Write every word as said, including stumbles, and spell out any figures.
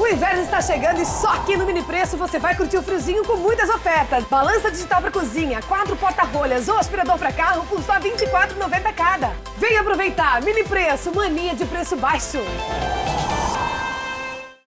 O inverno está chegando e só aqui no Mini Preço você vai curtir o friozinho com muitas ofertas. Balança digital para cozinha, quatro porta-rolhas ou aspirador para carro por só vinte e quatro reais e noventa centavos cada. Venha aproveitar! Mini Preço, mania de preço baixo.